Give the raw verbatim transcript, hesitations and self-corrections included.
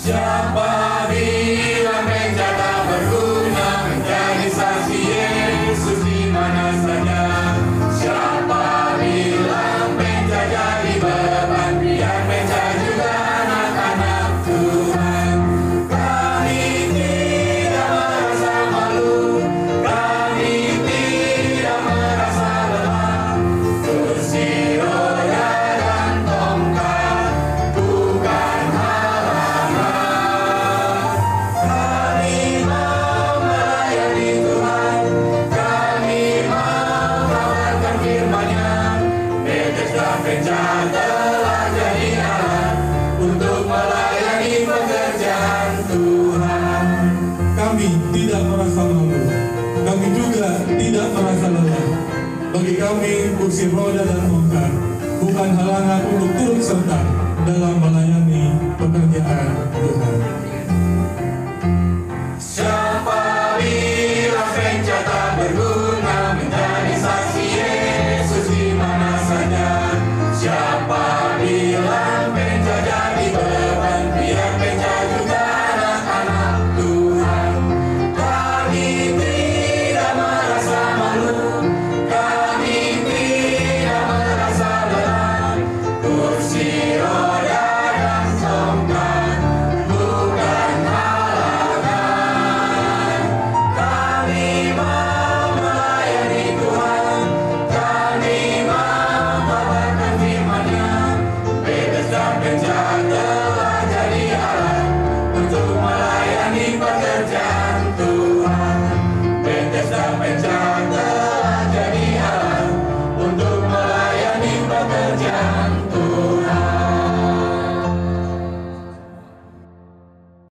Siapa bilang gereja tak berguna, menjadi saksi Yesus di mana saja. Siapa bilang gereja jadi beban, biar gereja juga anak-anak Tuhan. Kami tidak merasa malu, kami tidak merasa lelah. Kursi roda dan tongkat bukan halangan. Kami mau melayani Tuhan, kami mau kabarkan firman-Nya. Bethesda Gereja telah jadi alat untuk melayani pekerjaan Tuhan. Kami tidak merasa malu, kami juga tidak merasa lelah. Bagi kami, kursi roda dan tongkat bukan halangan untuk turut serta dalam melayani